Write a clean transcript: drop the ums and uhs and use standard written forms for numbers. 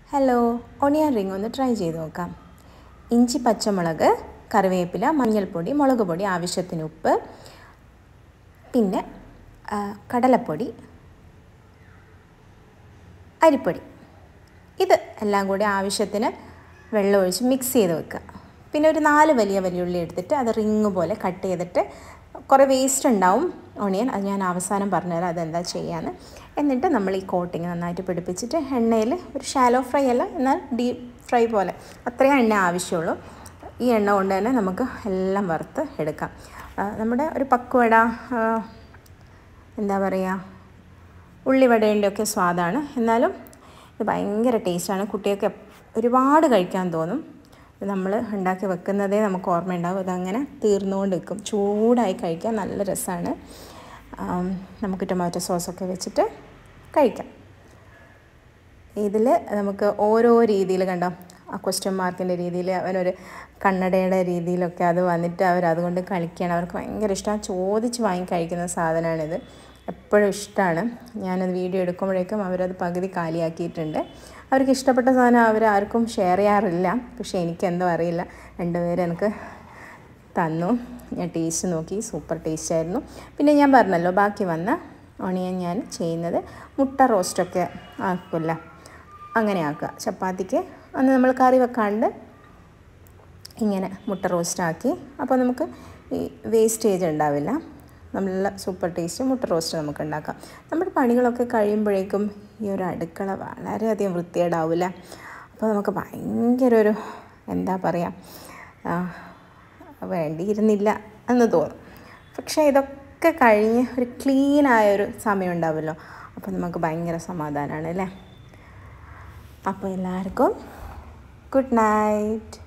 Hello, onion ring ഒന്ന് try ചെയ്ത് നോക്കാം. ഇഞ്ചി, പച്ചമുളക്, കറിവേപ്പില, മഞ്ഞൾപ്പൊടി, മുളക് പൊടി, ആവശ്യത്തിന് ഉപ്പ്, പിന്നെ കടലപ്പൊടി, അരിപ്പൊടി. ഇത് എല്ലാം കൂടി ആവശ്യത്തിന് വെള്ളം ഒഴിച്ച് മിക്സ് ചെയ്ത് വെക്കുക. പിന്നെ ഒരു 4 വലിയ ഉള്ളി എടുത്തിട്ട് അത് റിങ് പോലെ കട്ട് ചെയ്തിട്ട്, കുറേ വേസ്റ്റ് ഉണ്ടാവും ഓണിയൻ, അത് ഞാൻ അവസാനം പറഞ്ഞുതരാം അതെന്താ ചെയ്യാമെന്ന്. എന്നിട്ട് നമ്മൾ ഈ കോട്ടിങ് നന്നായിട്ട് പിടിപ്പിച്ചിട്ട് എണ്ണയിൽ ഒരു ഷാലോ ഫ്രൈ അല്ല, എന്നാൽ ഡീപ്പ് ഫ്രൈ പോലെ അത്രയും എണ്ണ ആവശ്യമുള്ളൂ. ഈ എണ്ണ കൊണ്ട് തന്നെ നമുക്ക് എല്ലാം വറുത്ത് എടുക്കാം. നമ്മുടെ ഒരു പക്കുവട, എന്താ പറയുക, ഉള്ളിവടേൻ്റെയൊക്കെ സ്വാദാണ്. എന്നാലും ഇത് ഭയങ്കര ടേസ്റ്റാണ്. കുട്ടികൾക്ക് ഒരുപാട് കഴിക്കാൻ തോന്നും. നമ്മൾ ഉണ്ടാക്കി വെക്കുന്നതേ നമുക്ക് ഓർമ്മയുണ്ടാവും. അതങ്ങനെ തീർന്നുകൊണ്ട് നിൽക്കും. ചൂടായി കഴിക്കാൻ നല്ല രസമാണ്. നമുക്ക് ടൊമാറ്റോ സോസൊക്കെ വെച്ചിട്ട് കഴിക്കാം. ഇതിൽ നമുക്ക് ഓരോ രീതിയിൽ കണ്ടോ, ആ ക്വസ്റ്റ്യൻ മാർക്കിൻ്റെ രീതിയിൽ, അവനൊരു കണ്ണടയുടെ രീതിയിലൊക്കെ അത് വന്നിട്ട് അവരതുകൊണ്ട് കളിക്കുകയാണ്. അവർക്ക് ഭയങ്കര ഇഷ്ടമാണ്. ചോദിച്ച് വാങ്ങി കഴിക്കുന്ന സാധനമാണിത്. എപ്പോഴും ഇഷ്ടമാണ്. ഞാനത് വീഡിയോ എടുക്കുമ്പോഴേക്കും അവരത് പകുതി കാലിയാക്കിയിട്ടുണ്ട്. അവർക്ക് ഇഷ്ടപ്പെട്ട സാധനം അവരാർക്കും ഷെയർ ചെയ്യാറില്ല. പക്ഷേ എനിക്കെന്തോ അറിയില്ല, 2 പേര് എനിക്ക് തന്നു. ഞാൻ ടേസ്റ്റ് നോക്കി, സൂപ്പർ ടേസ്റ്റ് ആയിരുന്നു. പിന്നെ ഞാൻ പറഞ്ഞല്ലോ, ബാക്കി വന്ന ഓണിയൻ ഞാൻ ചെയ്യുന്നത് മുട്ട റോസ്റ്റൊക്കെ ആക്കില്ല, അങ്ങനെ ആക്കുക. ചപ്പാത്തിക്ക് അന്ന് നമ്മൾ കറി വെക്കാണ്ട് ഇങ്ങനെ മുട്ട റോസ്റ്റാക്കി, അപ്പോൾ നമുക്ക് ഈ വേസ്റ്റേജ് ഉണ്ടാവില്ല. നല്ല സൂപ്പർ ടേസ്റ്റ് മുട്ട റോസ്റ്റ് നമുക്ക് ഉണ്ടാക്കാം. നമ്മുടെ പണികളൊക്കെ കഴിയുമ്പോഴേക്കും ഈ ഒരു അടുക്കള വളരെയധികം വൃത്തികേടാവില്ല. അപ്പോൾ നമുക്ക് ഭയങ്കര ഒരു, എന്താ പറയുക, വേണ്ടിയിരുന്നില്ല എന്ന് തോന്നും. പക്ഷേ ഇതൊക്കെ കഴിഞ്ഞ് ഒരു ക്ലീനായൊരു സമയം ഉണ്ടാവുമല്ലോ, അപ്പോൾ നമുക്ക് ഭയങ്കര സമാധാനമാണ് അല്ലേ. അപ്പോൾ എല്ലാവർക്കും ഗുഡ് നൈറ്റ്.